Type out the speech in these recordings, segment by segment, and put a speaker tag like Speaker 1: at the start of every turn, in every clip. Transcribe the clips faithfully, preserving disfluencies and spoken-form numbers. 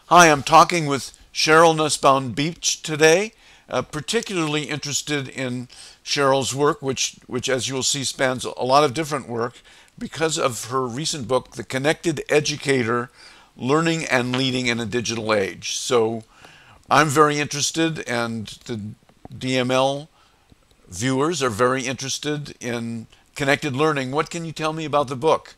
Speaker 1: Hi, I'm talking with Cheryl Nussbaum Beach today. Uh, particularly interested in Cheryl's work, which, which, as you'll see, spans a lot of different work because of her recent book, The Connected Educator, Learning and Leading in a Digital Age. So I'm very interested, and the D M L viewers are very interested in connected learning. What can you tell me about the book?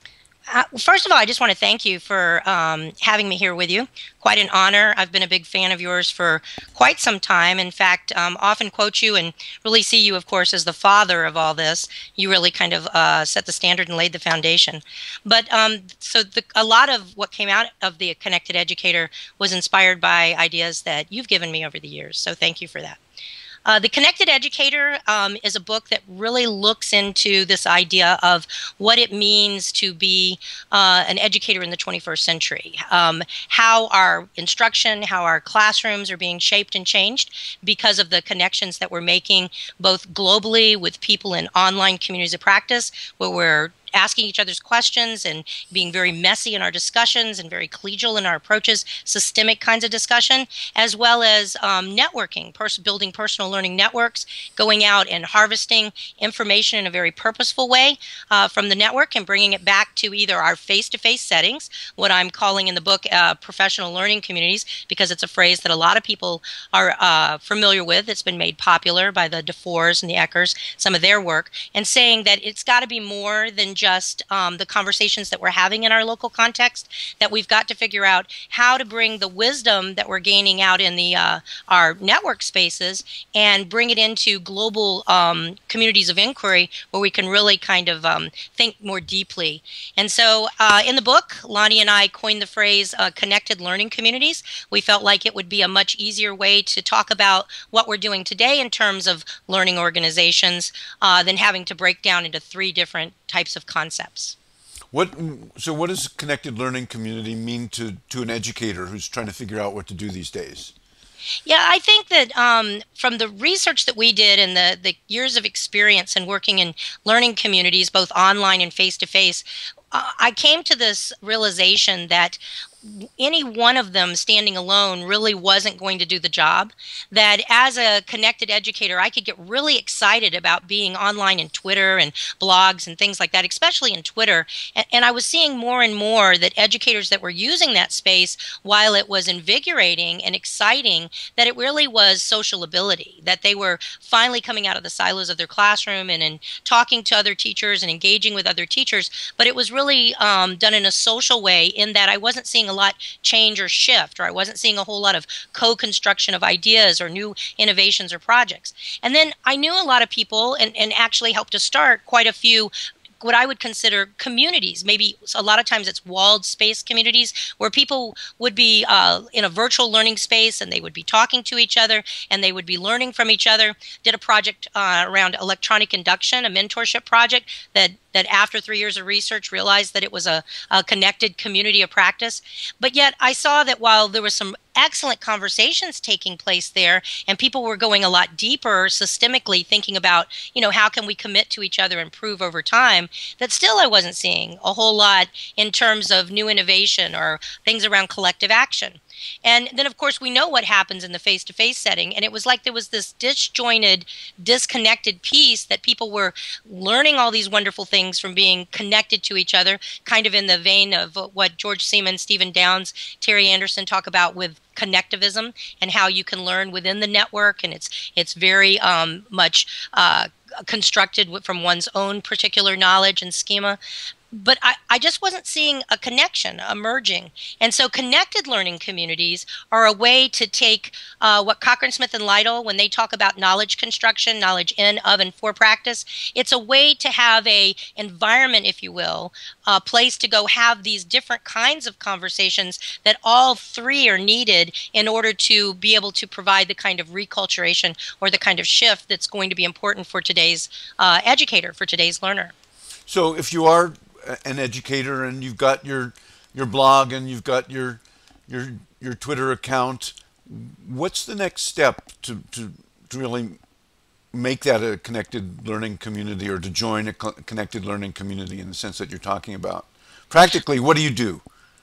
Speaker 2: Uh, first of all, I just want to thank you for um, having me here with you. Quite an honor. I've been a big fan of yours for quite some time. In fact, um, often quote you and really see you, of course, as the father of all this. You really kind of uh, set the standard and laid the foundation. But um, so the, a lot of what came out of the Connected Educator was inspired by ideas that you've given me over the years. So thank you for that. Uh, the Connected Educator um, is a book that really looks into this idea of what it means to be uh, an educator in the twenty-first century, um, how our instruction, how our classrooms are being shaped and changed because of the connections that we're making both globally with people in online communities of practice, where we're asking each other's questions and being very messy in our discussions and very collegial in our approaches, systemic kinds of discussion, as well as um, networking, pers building personal learning networks, going out and harvesting information in a very purposeful way uh, from the network and bringing it back to either our face-to-face settings, what I'm calling in the book uh, professional learning communities, because it's a phrase that a lot of people are uh, familiar with. It's been made popular by the DeFores and the Eckers, some of their work, and saying that it's got to be more than just um, the conversations that we're having in our local context, that we've got to figure out how to bring the wisdom that we're gaining out in the uh, our network spaces and bring it into global um, communities of inquiry where we can really kind of um, think more deeply. And so uh, in the book, Lonnie and I coined the phrase uh, connected learning communities. We felt like it would be a much easier way to talk about what we're doing today in terms of learning organizations uh, than having to break down into three different types of concepts.
Speaker 1: What, so what does connected learning community mean to, to an educator who's trying to figure out what to do these days?
Speaker 2: Yeah, I think that um, from the research that we did and the, the years of experience in working in learning communities, both online and face-to-face, uh, I came to this realization that any one of them standing alone really wasn't going to do the job. That as a connected educator, I could get really excited about being online in Twitter and blogs and things like that, especially in Twitter. And, and I was seeing more and more that educators that were using that space, while it was invigorating and exciting, that it really was social ability, that they were finally coming out of the silos of their classroom and, and talking to other teachers and engaging with other teachers. But it was really um, done in a social way, in that I wasn't seeing a lot change or shift, or I wasn't seeing a whole lot of co-construction of ideas or new innovations or projects. And then I knew a lot of people and, and actually helped to start quite a few what I would consider communities. Maybe a lot of times it's walled space communities where people would be uh, in a virtual learning space and they would be talking to each other and they would be learning from each other. Did a project uh, around electronic induction, a mentorship project that that after three years of research realized that it was a, a connected community of practice. But yet I saw that while there was some excellent conversations taking place there and people were going a lot deeper systemically thinking about, you know, how can we commit to each other and improve over time, that still I wasn't seeing a whole lot in terms of new innovation or things around collective action. And then, of course, we know what happens in the face-to-face setting. And it was like there was this disjointed, disconnected piece that people were learning all these wonderful things from being connected to each other, kind of in the vein of what George Seaman, Stephen Downes, Terry Anderson talk about with connectivism and how you can learn within the network. And it's, it's very um, much uh, constructed from one's own particular knowledge and schema. But I, I just wasn't seeing a connection emerging. And so connected learning communities are a way to take uh, what Cochran Smith and Lytle, when they talk about knowledge construction, knowledge in, of, and for practice, it's a way to have a environment, if you will, a place to go have these different kinds of conversations that all three are needed in order to be able to provide the kind of reculturation or the kind of shift that's going to be important for today's uh, educator, for today's learner.
Speaker 1: So if you are an educator and you've got your your blog and you've got your your your Twitter account, what's the next step to, to, to really make that a connected learning community, or to join a connected learning community in the sense that you're talking about? Practically, what do you do?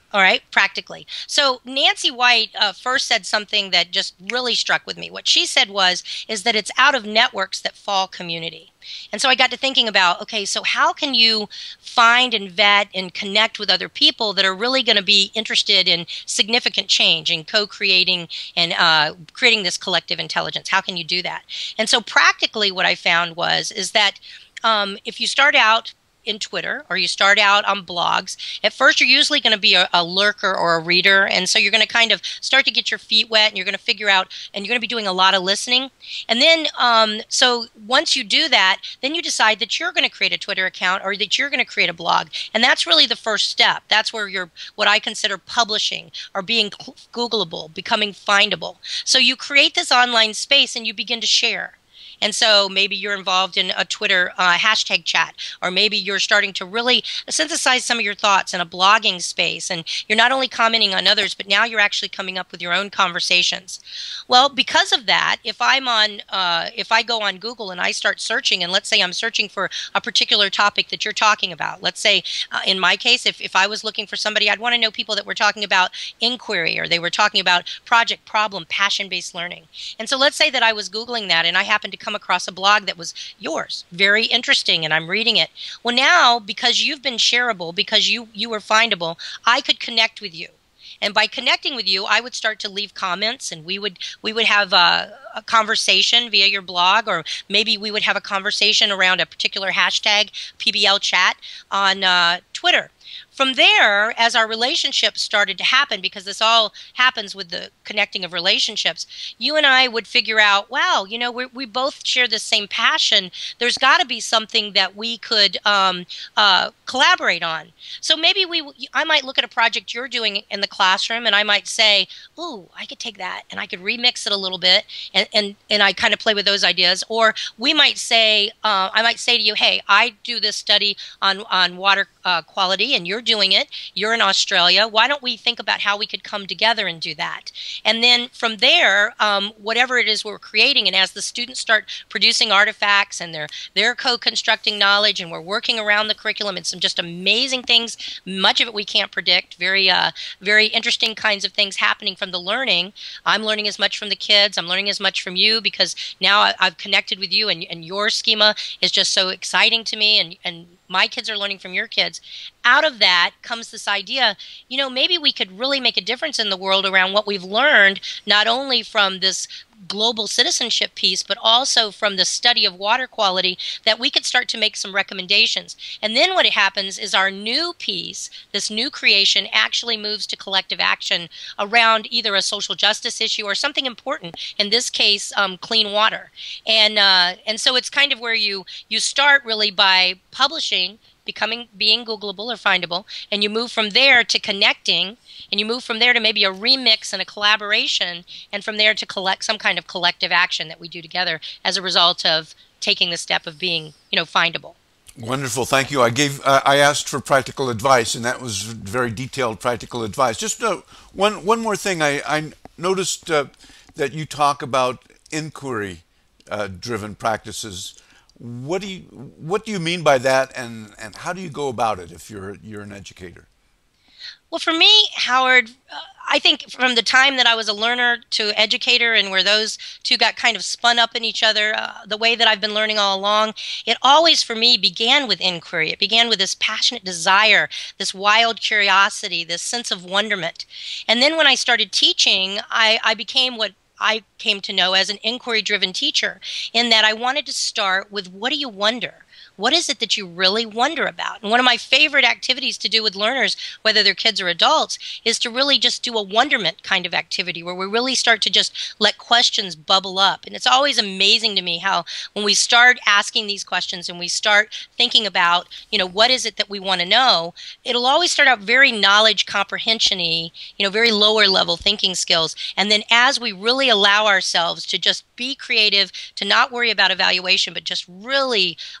Speaker 2: All right, practically. So Nancy White uh, first said something that just really struck with me. What she said was, is that it's out of networks that fall community. And so I got to thinking about, okay, so how can you find and vet and connect with other people that are really going to be interested in significant change and co-creating and uh, creating this collective intelligence? How can you do that? And so practically what I found was, is that um, if you start out in Twitter or you start out on blogs, at first you're usually going to be a, a lurker or a reader. And so you're going to kind of start to get your feet wet and you're going to figure out, and you're going to be doing a lot of listening. And then, um, so once you do that, then you decide that you're going to create a Twitter account or that you're going to create a blog. And that's really the first step. That's where you're, what I consider publishing or being Googleable, becoming findable. So you create this online space and you begin to share. And so maybe you're involved in a Twitter uh, hashtag chat, or maybe you're starting to really synthesize some of your thoughts in a blogging space. And you're not only commenting on others, but now you're actually coming up with your own conversations. Well, because of that, if I'm on, uh, if I go on Google and I start searching, and let's say I'm searching for a particular topic that you're talking about. Let's say uh, in my case, if, if I was looking for somebody, I'd want to know people that were talking about inquiry, or they were talking about project, problem, passion-based learning. And so let's say that I was Googling that and I happened to come across a blog that was yours, very interesting, and I'm reading it. Well, now, because you've been shareable, because you you were findable, I could connect with you. And by connecting with you, I would start to leave comments, and we would we would have a, a conversation via your blog, or maybe we would have a conversation around a particular hashtag, P B L chat, on uh, Twitter. From there, as our relationships started to happen, because this all happens with the connecting of relationships, you and I would figure out, wow, you know, we we both share the same passion. There's got to be something that we could um, uh, collaborate on. So maybe we, I might look at a project you're doing in the classroom, and I might say, ooh, I could take that and I could remix it a little bit, and and and I kind of play with those ideas. Or we might say, uh, I might say to you, hey, I do this study on on water uh, quality, and you're doing it. You're in Australia. Why don't we think about how we could come together and do that? And then from there, um, whatever it is we're creating, and as the students start producing artifacts and they're they're co-constructing knowledge, and we're working around the curriculum and some just amazing things. Much of it we can't predict. Very uh, very interesting kinds of things happening from the learning. I'm learning as much from the kids. I'm learning as much from you, because now I, I've connected with you, and, and your schema is just so exciting to me, and and my kids are learning from your kids. Out of that comes this idea, you know, maybe we could really make a difference in the world around what we've learned, not only from this global citizenship piece, but also from the study of water quality, that we could start to make some recommendations. And then what happens is our new piece, this new creation, actually moves to collective action around either a social justice issue or something important, in this case, um, clean water. And uh, and so it's kind of where you you start really by publishing, becoming being Googleable or findable, and you move from there to connecting, and you move from there to maybe a remix and a collaboration, and from there to collect some kind of collective action that we do together as a result of taking the step of being, you know, findable.
Speaker 1: Wonderful, thank you. I gave, uh, I asked for practical advice, and that was very detailed practical advice. Just uh, one, one more thing. I, I noticed uh, that you talk about inquiry-driven uh, practices. What do you what do you mean by that, and and how do you go about it if you're you're an educator?
Speaker 2: Well, for me, Howard, uh, I think from the time that I was a learner to educator, and where those two got kind of spun up in each other, uh, the way that I've been learning all along, it always for me began with inquiry. It began with this passionate desire, this wild curiosity, this sense of wonderment. And then when I started teaching, I, I became what I came to know as an inquiry-driven teacher, in that I wanted to start with, what do you wonder? What is it that you really wonder about? And one of my favorite activities to do with learners, whether they're kids or adults, is to really just do a wonderment kind of activity, where we really start to just let questions bubble up. And it's always amazing to me how when we start asking these questions and we start thinking about, you know, what is it that we want to know, it'll always start out very knowledge comprehension-y, you know, very lower level thinking skills. And then as we really allow ourselves to just be creative, to not worry about evaluation, but just really allow ourselves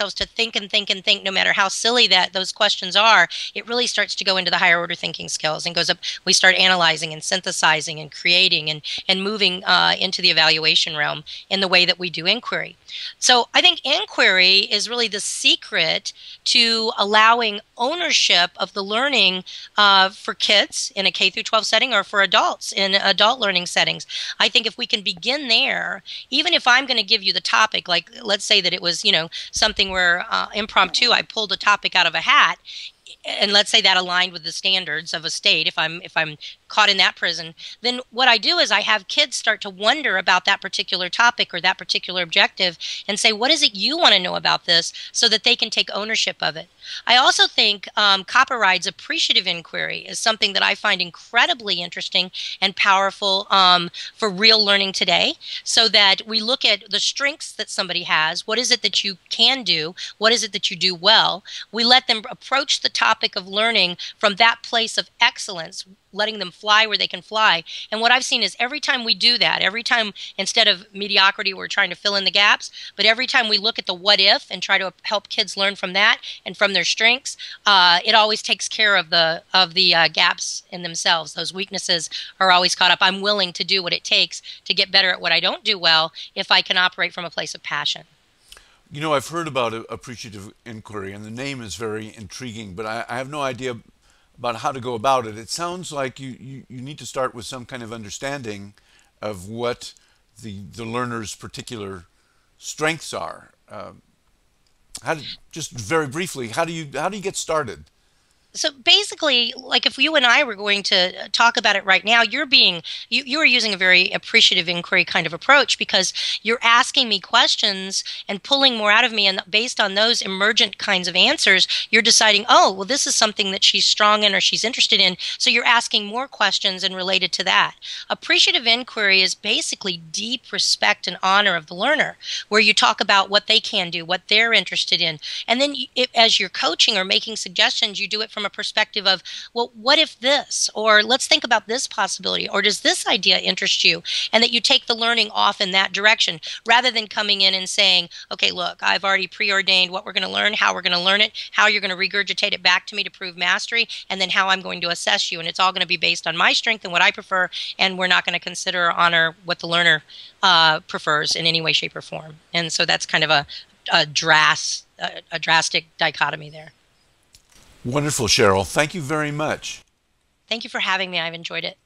Speaker 2: ourselves to think and think and think, no matter how silly that those questions are, it really starts to go into the higher order thinking skills and goes up. We start analyzing and synthesizing and creating and, and moving uh, into the evaluation realm in the way that we do inquiry. So I think inquiry is really the secret to allowing ownership of the learning uh, for kids in a K through twelve setting or for adults in adult learning settings. I think if we can begin there, even if I'm going to give you the topic, like let's say that it was, you know, something where uh, impromptu, I pulled a topic out of a hat, and let's say that aligned with the standards of a state, if I'm if I'm caught in that prison, then what I do is I have kids start to wonder about that particular topic or that particular objective and say, what is it you want to know about this, so that they can take ownership of it. I also think um, Copperride's appreciative inquiry is something that I find incredibly interesting and powerful um, for real learning today, so that we look at the strengths that somebody has. What is it that you can do? What is it that you do well? We let them approach the topic of learning from that place of excellence, letting them fly where they can fly. And what I've seen is every time we do that, every time, instead of mediocrity, we're trying to fill in the gaps, but every time we look at the what if and try to help kids learn from that and from their strengths, uh, it always takes care of the of the uh, gaps in themselves. Those weaknesses are always caught up. I'm willing to do what it takes to get better at what I don't do well if I can operate from a place of passion.
Speaker 1: You know, I've heard about appreciative inquiry, and the name is very intriguing, but I, I have no idea about how to go about it. It sounds like you, you, you need to start with some kind of understanding of what the the learner's particular strengths are. Uh, how do, just very briefly, how do you how do you get started?
Speaker 2: So basically, like if you and I were going to talk about it right now, you're being, you, you are using a very appreciative inquiry kind of approach, because you're asking me questions and pulling more out of me. And based on those emergent kinds of answers, you're deciding, oh, well, this is something that she's strong in or she's interested in. So you're asking more questions and related to that. Appreciative inquiry is basically deep respect and honor of the learner, where you talk about what they can do, what they're interested in. And then you, it, as you're coaching or making suggestions, you do it from from a perspective of, well, what if this? Or let's think about this possibility. Or does this idea interest you? And that you take the learning off in that direction, rather than coming in and saying, okay, look, I've already preordained what we're going to learn, how we're going to learn it, how you're going to regurgitate it back to me to prove mastery, and then how I'm going to assess you. And it's all going to be based on my strength and what I prefer, and we're not going to consider or honor what the learner uh, prefers in any way, shape, or form. And so that's kind of a, a, dras, a, a drastic dichotomy there.
Speaker 1: Wonderful, Cheryl. Thank you very much.
Speaker 2: Thank you for having me. I've enjoyed it.